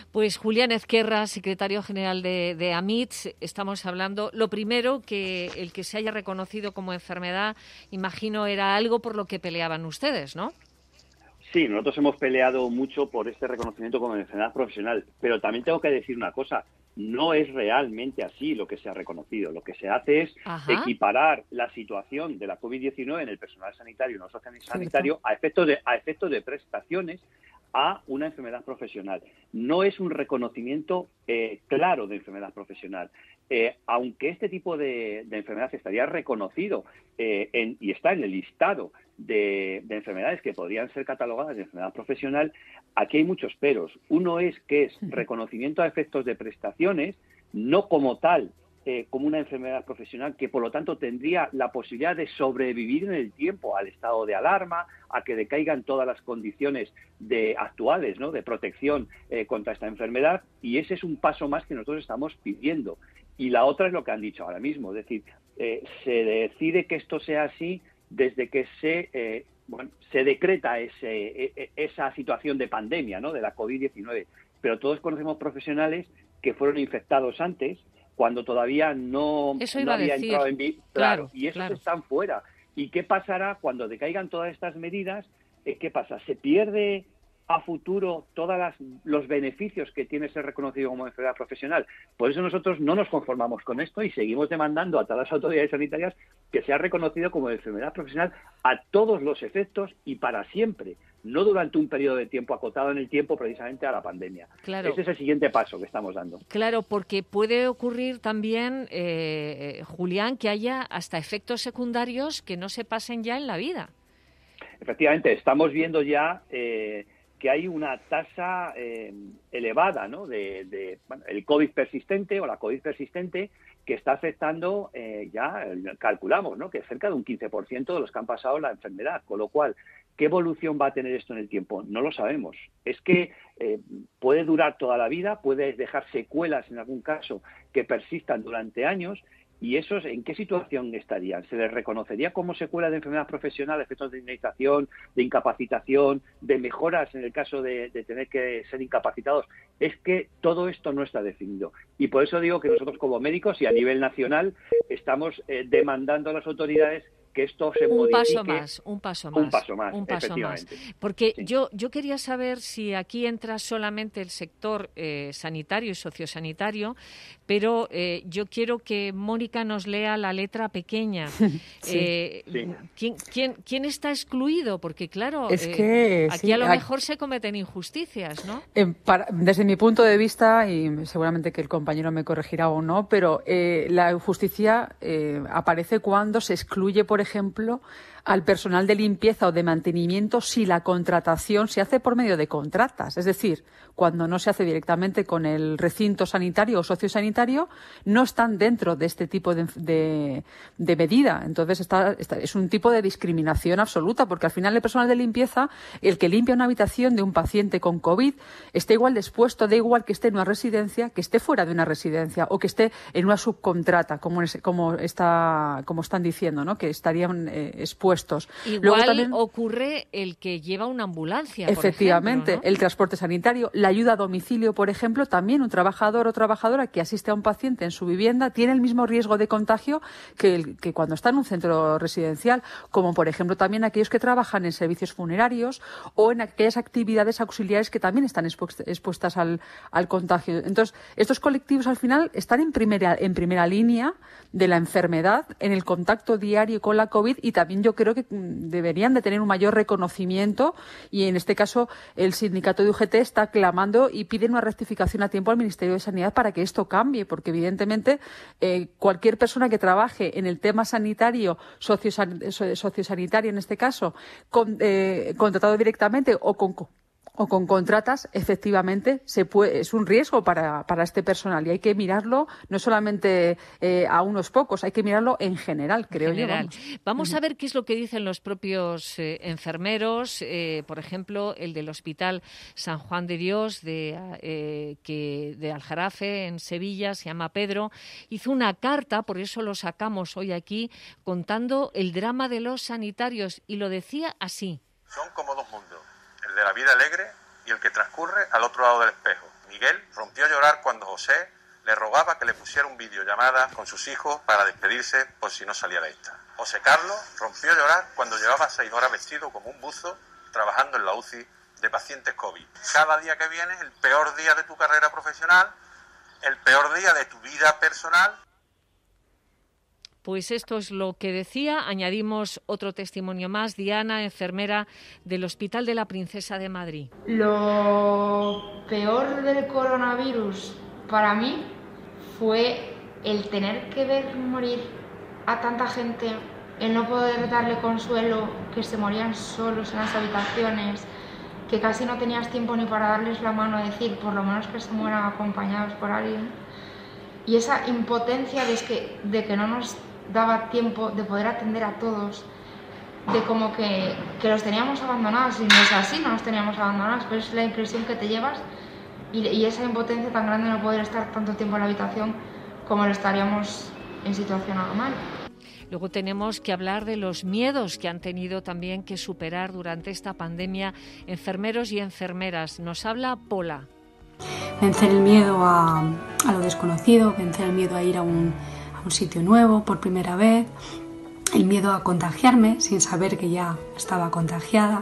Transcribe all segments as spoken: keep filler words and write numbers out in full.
Pues Julián Ezquerra, secretario general de, de AMITS, estamos hablando. Lo primero, que el que se haya reconocido como enfermedad, imagino, era algo por lo que peleaban ustedes, ¿no? Sí, nosotros hemos peleado mucho por este reconocimiento como enfermedad profesional, pero también tengo que decir una cosa, no es realmente así lo que se ha reconocido. Lo que se hace es Ajá. equiparar la situación de la COVID diecinueve en el personal sanitario y no sanitario a efectos de, a efectos de prestaciones a una enfermedad profesional. No es un reconocimiento eh, claro de enfermedad profesional. Eh, aunque este tipo de, de enfermedad estaría reconocido eh, en, y está en el listado de, de enfermedades que podrían ser catalogadas de enfermedad profesional, aquí hay muchos peros. Uno es que es reconocimiento a efectos de prestaciones, no como tal, eh, como una enfermedad profesional, que por lo tanto tendría la posibilidad de sobrevivir en el tiempo al estado de alarma, a que decaigan todas las condiciones de, actuales, ¿no?, de protección eh, contra esta enfermedad, y ese es un paso más que nosotros estamos pidiendo. Y la otra es lo que han dicho ahora mismo, es decir, eh, se decide que esto sea así desde que se, eh, bueno, se decreta ese, esa situación de pandemia, ¿no?, de la COVID diecinueve. Pero todos conocemos profesionales que fueron infectados antes, cuando todavía no, no había decir. entrado en vigor. Claro, claro, y esos claro. están fuera. ¿Y qué pasará cuando decaigan todas estas medidas? Eh, ¿Qué pasa? ¿Se pierde a futuro todos los beneficios que tiene ser reconocido como enfermedad profesional? Por eso nosotros no nos conformamos con esto y seguimos demandando a todas las autoridades sanitarias que sea reconocido como enfermedad profesional a todos los efectos y para siempre, no durante un periodo de tiempo acotado en el tiempo precisamente a la pandemia. Claro. Ese es el siguiente paso que estamos dando. Claro, porque puede ocurrir también, eh, Julián, que haya hasta efectos secundarios que no se pasen ya en la vida. Efectivamente, estamos viendo ya eh, que hay una tasa eh, elevada, ¿no?, de, de bueno, el COVID persistente o la COVID persistente, que está afectando, eh, ya calculamos, ¿no?, que cerca de un quince por ciento de los que han pasado la enfermedad, con lo cual, ¿qué evolución va a tener esto en el tiempo? No lo sabemos. Es que eh, puede durar toda la vida, puede dejar secuelas en algún caso que persistan durante años. ¿Y esos en qué situación estarían? ¿Se les reconocería como secuela de enfermedad profesional, efectos de indemnización, de incapacitación, de mejoras en el caso de, de tener que ser incapacitados? Es que todo esto no está definido. Y por eso digo que nosotros como médicos y a nivel nacional estamos eh, demandando a las autoridades que esto se un modifique. Paso más, un paso más. Un paso más, un paso efectivamente. Más. Porque sí. yo, yo quería saber si aquí entra solamente el sector eh, sanitario y sociosanitario, pero eh, yo quiero que Mónica nos lea la letra pequeña. sí. Eh, sí. ¿quién, quién, ¿Quién está excluido? Porque claro, es eh, que, aquí sí, a lo a... mejor se cometen injusticias, ¿no? Eh, para, desde mi punto de vista, y seguramente que el compañero me corregirá o no, pero eh, la injusticia eh, aparece cuando se excluye, por ejemplo, al personal de limpieza o de mantenimiento si la contratación se hace por medio de contratas. Es decir, cuando no se hace directamente con el recinto sanitario o sociosanitario, no están dentro de este tipo de, de, de medida. Entonces, está, está, es un tipo de discriminación absoluta, porque al final el personal de limpieza, el que limpia una habitación de un paciente con COVID, está igual de expuesto, da igual que esté en una residencia, que esté fuera de una residencia o que esté en una subcontrata, como, es, como, está, como están diciendo, ¿no?, que estarían eh, expuestos. Igual Luego también ocurre el que lleva una ambulancia, efectivamente, por ejemplo, ¿no? El transporte sanitario, la ayuda a domicilio, por ejemplo, también un trabajador o trabajadora que asiste a un paciente en su vivienda tiene el mismo riesgo de contagio que, el, que cuando está en un centro residencial, como por ejemplo también aquellos que trabajan en servicios funerarios o en aquellas actividades auxiliares que también están expuestas al, al contagio. Entonces, estos colectivos al final están en primera, en primera línea de la enfermedad, en el contacto diario con la COVID, y también yo creo que deberían de tener un mayor reconocimiento, y en este caso el sindicato de U G T está clamando y pide una rectificación a tiempo al Ministerio de Sanidad para que esto cambie, porque evidentemente eh, cualquier persona que trabaje en el tema sanitario, sociosan, sociosanitario en este caso, con, eh, contratado directamente o con o con contratas, efectivamente se puede, es un riesgo para, para este personal, y hay que mirarlo no solamente eh, a unos pocos, hay que mirarlo en general, creo en general. yo. Vamos, vamos uh-huh. a ver qué es lo que dicen los propios eh, enfermeros, eh, por ejemplo, el del Hospital San Juan de Dios de, eh, que, de Aljarafe, en Sevilla, se llama Pedro, hizo una carta, por eso lo sacamos hoy aquí, contando el drama de los sanitarios, y lo decía así. Son como dos mundos. El de la vida alegre y el que transcurre al otro lado del espejo. Ni Miguel rompió a llorar cuando José le rogaba que le pusiera un videollamada con sus hijos para despedirse por si no salía de esta. José Carlos rompió a llorar cuando llevaba seis horas vestido como un buzo trabajando en la U C I de pacientes COVID. Cada día que viene es el peor día de tu carrera profesional, el peor día de tu vida personal. Pues esto es lo que decía. Añadimos otro testimonio más. Diana, enfermera del Hospital de la Princesa de Madrid. Lo peor del coronavirus para mí fue el tener que ver morir a tanta gente, el no poder darle consuelo, que se morían solos en las habitaciones, que casi no tenías tiempo ni para darles la mano, decir, por lo menos que se mueran acompañados por alguien. Y esa impotencia de que, de que no nos daba tiempo de poder atender a todos, de como que, que los teníamos abandonados, y no es así, no los teníamos abandonados, pero es la impresión que te llevas, y, y esa impotencia tan grande de no poder estar tanto tiempo en la habitación como lo estaríamos en situación normal. Luego tenemos que hablar de los miedos que han tenido también que superar durante esta pandemia enfermeros y enfermeras. Nos habla Pola. Vencer el miedo a, a lo desconocido, vencer el miedo a ir a un, a un sitio nuevo por primera vez, el miedo a contagiarme sin saber que ya estaba contagiada.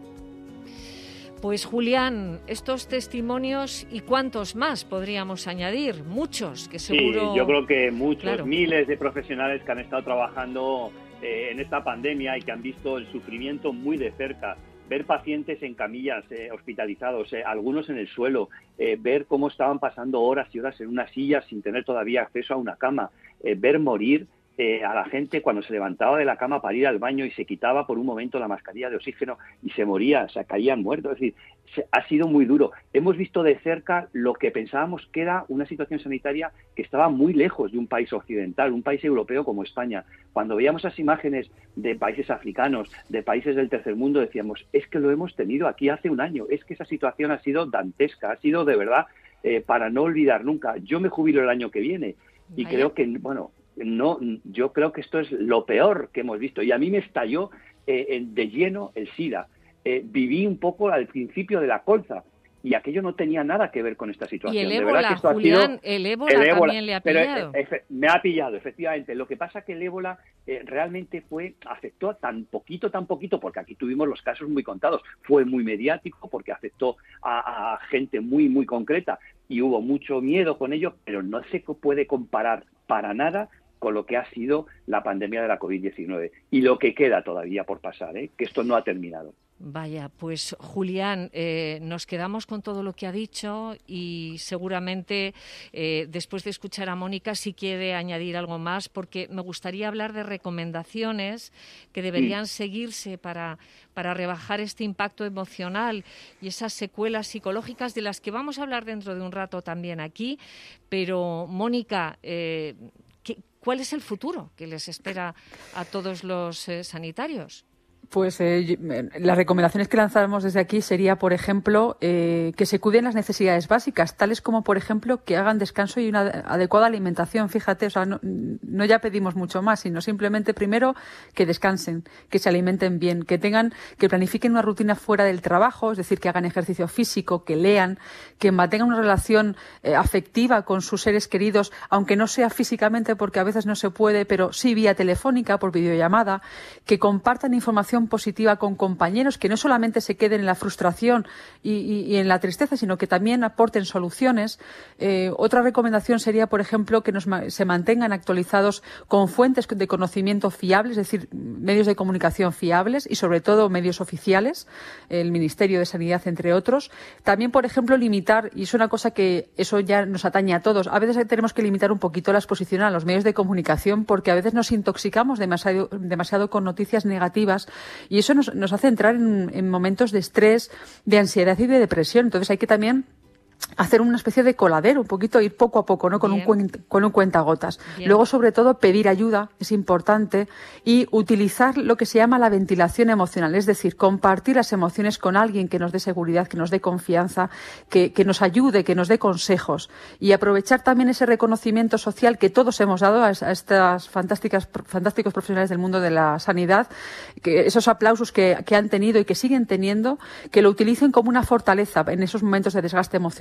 Pues Julián, estos testimonios y cuántos más podríamos añadir, muchos, que seguro... Sí, yo creo que muchos, claro. Miles de profesionales que han estado trabajando eh, en esta pandemia y que han visto el sufrimiento muy de cerca, ver pacientes en camillas, eh, hospitalizados, eh, algunos en el suelo, eh, ver cómo estaban pasando horas y horas en una silla sin tener todavía acceso a una cama, eh, ver morir Eh, a la gente cuando se levantaba de la cama para ir al baño y se quitaba por un momento la mascarilla de oxígeno y se moría, o sea, caían muertos. Es decir, se, ha sido muy duro. Hemos visto de cerca lo que pensábamos que era una situación sanitaria que estaba muy lejos de un país occidental, un país europeo como España. Cuando veíamos esas imágenes de países africanos, de países del tercer mundo, decíamos, es que lo hemos tenido aquí hace un año, es que esa situación ha sido dantesca, ha sido de verdad eh, para no olvidar nunca. Yo me jubilo el año que viene y Vaya. creo que, bueno... No, yo creo que esto es lo peor que hemos visto. Y a mí me estalló eh, de lleno el SIDA. Eh, viví un poco al principio de la colza y aquello no tenía nada que ver con esta situación. Y el de ébola, verdad que esto Julián, ha sido, el ébola el ébola también le ha pero, pillado. Eh, efe, me ha pillado, efectivamente. Lo que pasa es que el ébola eh, realmente fue afectó a tan poquito, tan poquito, porque aquí tuvimos los casos muy contados. Fue muy mediático porque afectó a, a gente muy, muy concreta y hubo mucho miedo con ello, pero no se puede comparar para nada con lo que ha sido la pandemia de la COVID diecinueve y lo que queda todavía por pasar, ¿eh? Que esto no ha terminado. Vaya, pues Julián, eh, nos quedamos con todo lo que ha dicho y seguramente eh, después de escuchar a Mónica sí quiere añadir algo más, porque me gustaría hablar de recomendaciones que deberían sí. seguirse para, para rebajar este impacto emocional y esas secuelas psicológicas de las que vamos a hablar dentro de un rato también aquí. Pero, Mónica, eh, ¿qué, ¿cuál es el futuro que les espera a todos los eh, sanitarios? Pues eh, las recomendaciones que lanzamos desde aquí sería, por ejemplo, eh, que se cuiden las necesidades básicas, tales como, por ejemplo, que hagan descanso y una adecuada alimentación. Fíjate, o sea, no, no ya pedimos mucho más, sino simplemente primero que descansen, que se alimenten bien, que tengan, que planifiquen una rutina fuera del trabajo, es decir, que hagan ejercicio físico, que lean, que mantengan una relación eh, afectiva con sus seres queridos, aunque no sea físicamente, porque a veces no se puede, pero sí vía telefónica, por videollamada, que compartan información positiva con compañeros, que no solamente se queden en la frustración y, y, y en la tristeza, sino que también aporten soluciones. Eh, otra recomendación sería, por ejemplo, que nos, se mantengan actualizados con fuentes de conocimiento fiables, es decir, medios de comunicación fiables y, sobre todo, medios oficiales, el Ministerio de Sanidad, entre otros. También, por ejemplo, limitar, y es una cosa que eso ya nos atañe a todos, a veces tenemos que limitar un poquito la exposición a los medios de comunicación porque a veces nos intoxicamos demasiado, demasiado con noticias negativas. Y eso nos, nos hace entrar en, en momentos de estrés, de ansiedad y de depresión. Entonces hay que también hacer una especie de coladero, un poquito, ir poco a poco, ¿no? Con Bien. un con un cuentagotas. Bien. Luego, sobre todo, pedir ayuda, es importante, y utilizar lo que se llama la ventilación emocional, es decir, compartir las emociones con alguien que nos dé seguridad, que nos dé confianza, que, que nos ayude, que nos dé consejos, y aprovechar también ese reconocimiento social que todos hemos dado a, a estas fantásticas, fantásticos profesionales del mundo de la sanidad, que esos aplausos que, que han tenido y que siguen teniendo, que lo utilicen como una fortaleza en esos momentos de desgaste emocional.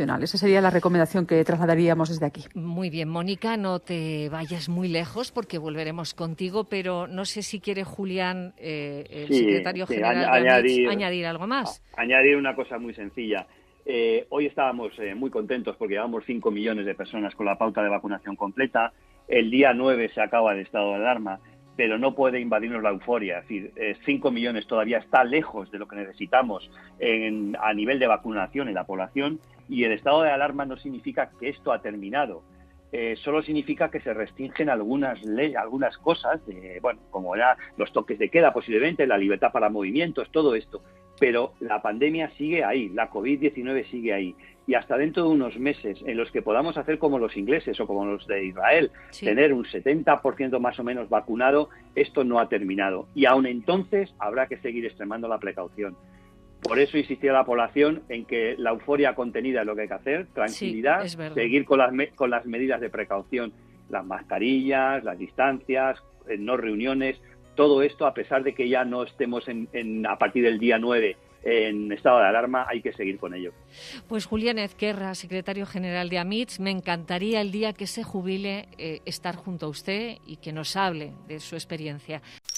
emocional. Esa sería la recomendación que trasladaríamos desde aquí. Muy bien, Mónica, no te vayas muy lejos porque volveremos contigo, pero no sé si quiere Julián, eh, el sí, secretario sí, general, añ- de añadir, añadir algo más. A- añadir una cosa muy sencilla. Eh, hoy estábamos eh, muy contentos porque llevamos cinco millones de personas con la pauta de vacunación completa. El día nueve se acaba el estado de alarma, pero no puede invadirnos la euforia. Es decir, eh, cinco millones todavía está lejos de lo que necesitamos en, a nivel de vacunación en la población, y el estado de alarma no significa que esto ha terminado. Eh, solo significa que se restringen algunas leyes, algunas cosas, de, bueno, como ya los toques de queda posiblemente, la libertad para movimientos, todo esto. Pero la pandemia sigue ahí, la covid diecinueve sigue ahí. Y hasta dentro de unos meses en los que podamos hacer como los ingleses o como los de Israel, sí, tener un setenta por ciento más o menos vacunado, esto no ha terminado. Y aún entonces habrá que seguir extremando la precaución. Por eso insistía la población en que la euforia contenida es lo que hay que hacer, tranquilidad, sí, seguir con las, me- con las medidas de precaución, las mascarillas, las distancias, eh, no reuniones, todo esto, a pesar de que ya no estemos en, en, a partir del día nueve en estado de alarma, hay que seguir con ello. Pues Julián Ezquerra, secretario general de AMITS, me encantaría el día que se jubile eh, estar junto a usted y que nos hable de su experiencia.